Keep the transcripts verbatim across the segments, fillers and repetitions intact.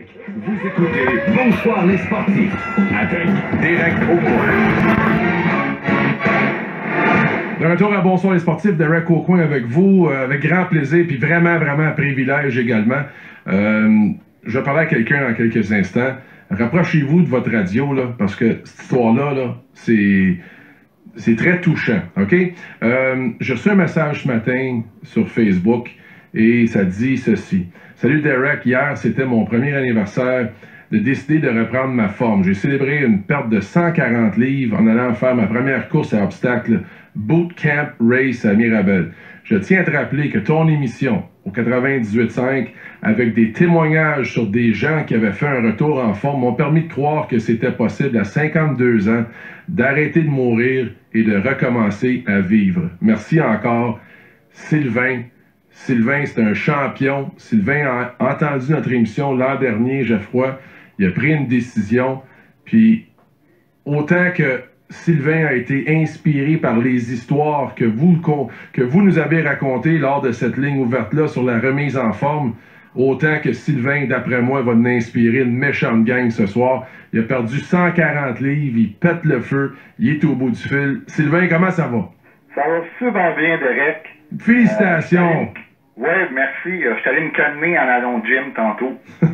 Vous écoutez Bonsoir les sportifs avec Derek Aucoin. De retour à Bonsoir les sportifs, Derek Aucoin avec vous, euh, avec grand plaisir, puis vraiment, vraiment un privilège également. Euh, je vais parler à quelqu'un dans quelques instants. Rapprochez-vous de votre radio, là, parce que cette histoire-là, là, c'est... C'est très touchant, OK? Euh, j'ai reçu un message ce matin sur Facebook et ça dit ceci. Salut Derek, hier c'était mon premier anniversaire de décider de reprendre ma forme. J'ai célébré une perte de cent quarante livres en allant faire ma première course à obstacles Bootcamp Race à Mirabel. Je tiens à te rappeler que ton émission au quatre-vingt-dix-huit cinq avec des témoignages sur des gens qui avaient fait un retour en forme m'ont permis de croire que c'était possible à cinquante-deux ans d'arrêter de mourir et de recommencer à vivre. Merci encore, Sylvain. Sylvain, c'est un champion. Sylvain a entendu notre émission l'an dernier, Geoffroy. Il a pris une décision. Puis, autant que Sylvain a été inspiré par les histoires que vous, que vous nous avez racontées lors de cette ligne ouverte-là sur la remise en forme, autant que Sylvain, d'après moi, va nous inspirer une méchante gang ce soir. Il a perdu cent quarante livres, il pète le feu, il est au bout du fil. Sylvain, comment ça va? Ça va super bien, Derek. Félicitations! Euh, oui, merci. Je suis allé me calmer en allant au gym tantôt.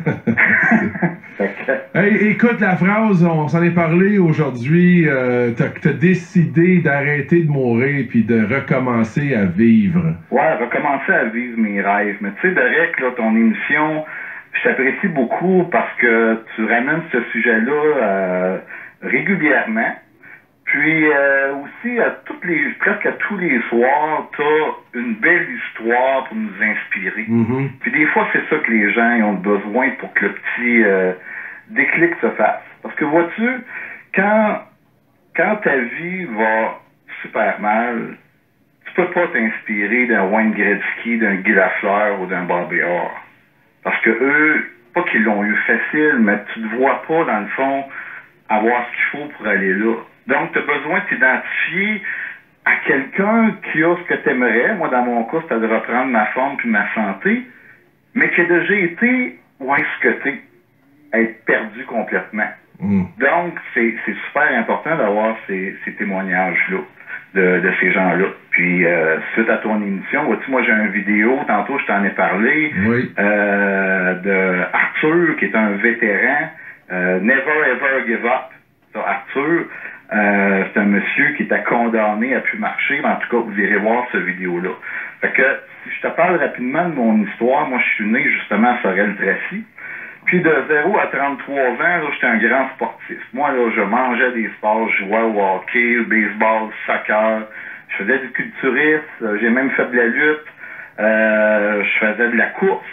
Hey, écoute la phrase, on s'en est parlé aujourd'hui. Euh, t'as as décidé d'arrêter de mourir puis de recommencer à vivre. Ouais, recommencer à vivre mes rêves. Mais tu sais, Derek, là, ton émission, je t'apprécie beaucoup parce que tu ramènes ce sujet-là euh, régulièrement. Puis euh, aussi, à toutes les, presque à tous les soirs, tu as une belle histoire pour nous inspirer. Mm-hmm. Puis des fois, c'est ça que les gens ils ont besoin pour que le petit euh, déclic se fasse. Parce que vois-tu, quand, quand ta vie va super mal, tu peux pas t'inspirer d'un Wayne Gretzky, d'un Guy Lafleur ou d'un Bobby Orr. Parce que eux, pas qu'ils l'ont eu facile, mais tu ne te vois pas, dans le fond, avoir ce qu'il faut pour aller là. Donc, tu as besoin de t'identifier à quelqu'un qui a ce que tu aimerais. Moi, dans mon cas, c'était de reprendre ma forme puis ma santé, mais qui a déjà été où est-ce que t'es, être perdu complètement. Mm. Donc, c'est super important d'avoir ces, ces témoignages-là de, de ces gens-là. Puis, euh, suite à ton émission, vois-tu, moi, j'ai une vidéo, tantôt, je t'en ai parlé, oui. euh, de Arthur, qui est un vétéran, euh, Never Ever Give Up. Ça, Arthur, Euh, c'est un monsieur qui était condamné à plus marcher, mais en tout cas, vous irez voir cette vidéo-là. Fait que, si je te parle rapidement de mon histoire, moi, je suis né justement à Sorel-Tracy. Puis de zéro à trente-trois ans, là, j'étais un grand sportif. Moi, là, je mangeais des sports, je jouais au hockey, au baseball, soccer. Je faisais du culturisme, j'ai même fait de la lutte. Euh, je faisais de la course.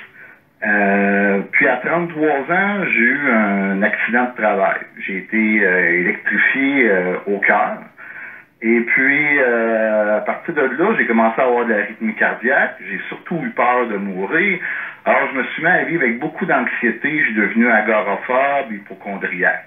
Euh, puis à trente-trois ans, j'ai eu un accident de travail. J'ai été euh, électrifié euh, au cœur. Et puis, euh, à partir de là, j'ai commencé à avoir de l'arythmie cardiaque. J'ai surtout eu peur de mourir. Alors, je me suis mis à vivre avec beaucoup d'anxiété. Je suis devenu agoraphobe, hypochondriaque.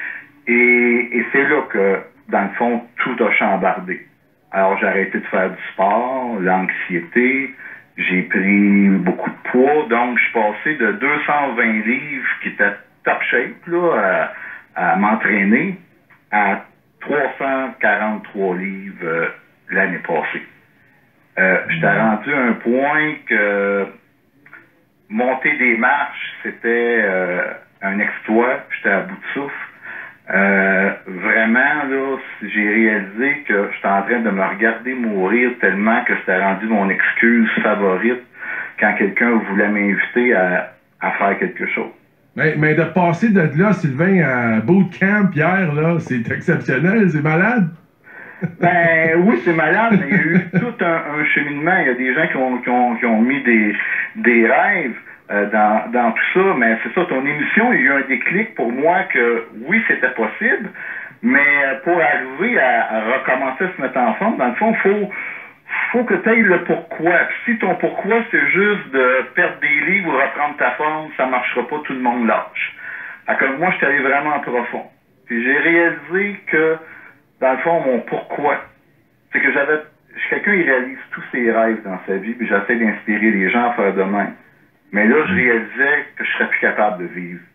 Et, et c'est là que, dans le fond, tout a chambardé. Alors, j'ai arrêté de faire du sport, l'anxiété. J'ai pris beaucoup de poids, donc je suis passé de deux cent vingt livres, qui était top shape, là, à, à m'entraîner, à trois cent quarante-trois livres euh, l'année passée. Euh, J'étais rendu à un point que monter des marches, c'était euh, un exploit, j'étais à bout de souffle. Euh, vraiment, là, j'ai réalisé que j'étais en train de me regarder mourir tellement que c'était rendu mon excuse favorite quand quelqu'un voulait m'inviter à, à faire quelque chose. Mais, mais de passer de là, Sylvain, à Bootcamp hier, là, c'est exceptionnel, c'est malade. Ben oui, c'est malade, mais il y a eu tout un, un cheminement. Il y a des gens qui ont, qui ont, qui ont mis des, des rêves euh, dans, dans tout ça, mais c'est ça, ton émission, il y a eu un déclic pour moi que oui, c'était possible, mais pour arriver à, à recommencer à se mettre en forme, dans le fond, il faut, faut que tu ailles le pourquoi. Si ton pourquoi, c'est juste de perdre des livres ou reprendre ta forme, ça marchera pas, tout le monde lâche. Alors, moi, je suis allé vraiment profond. Puis j'ai réalisé que dans le fond, mon pourquoi, c'est que j'avais... Je suis quelqu'un qui réalise tous ses rêves dans sa vie, puis j'essaie d'inspirer les gens à faire de même. Mais là, je réalisais que je serais plus capable de vivre.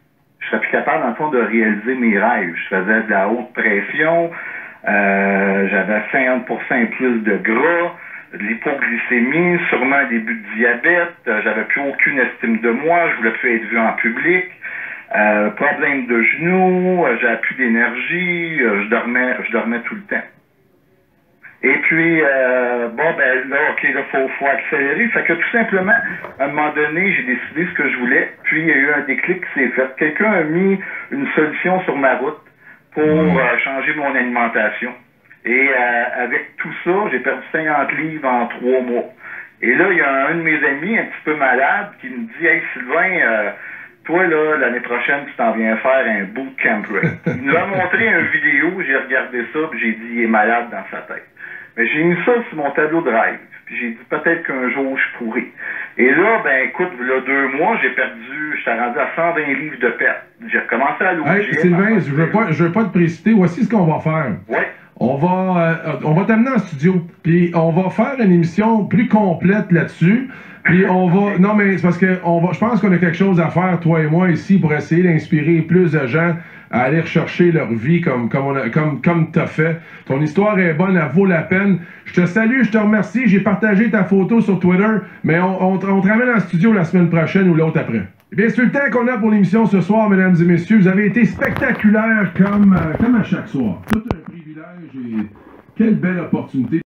je serais plus capable, dans le fond, de réaliser mes rêves. Je faisais de la haute pression, euh, j'avais cinquante pour cent plus de gras, de l'hypoglycémie, sûrement un début de diabète, euh, j'avais plus aucune estime de moi, je voulais plus être vu en public, euh, problème de genoux, euh, j'avais plus d'énergie, euh, je dormais, je dormais tout le temps. Et puis, euh, bon, ben là, OK, là, faut, faut accélérer. Fait que tout simplement, à un moment donné, j'ai décidé ce que je voulais. Puis, il y a eu un déclic qui s'est fait. Quelqu'un a mis une solution sur ma route pour euh, changer mon alimentation. Et euh, avec tout ça, j'ai perdu cinquante livres en trois mois. Et là, il y a un de mes amis, un petit peu malade, qui me dit « Hey, Sylvain, euh, toi, là, l'année prochaine, tu t'en viens faire un bootcamp rate. » Il nous a montré une vidéo, j'ai regardé ça, puis j'ai dit « Il est malade dans sa tête. » Mais j'ai mis ça sur mon tableau de rêve. Puis j'ai dit peut-être qu'un jour je pourrais. Et là, ben écoute, il y a deux mois, j'ai perdu, j'étais rendu à cent vingt livres de perte. J'ai recommencé à l'O G M. Hey, Sylvain, je veux pas, je veux pas te précipiter. Voici ce qu'on va faire. Oui. On va, euh, on va t'amener en studio. Puis on va faire une émission plus complète là-dessus. Puis on va, non mais c'est parce que on va, je pense qu'on a quelque chose à faire, toi et moi ici, pour essayer d'inspirer plus de gens à aller rechercher leur vie comme comme on a, comme comme t'as fait. Ton histoire est bonne, elle vaut la peine. Je te salue, je te remercie. J'ai partagé ta photo sur Twitter, mais on, on, on te ramène en studio la semaine prochaine ou l'autre après. Eh bien, c'est le temps qu'on a pour l'émission ce soir, mesdames et messieurs. Vous avez été spectaculaires comme, euh, comme à chaque soir. Tout un privilège et quelle belle opportunité.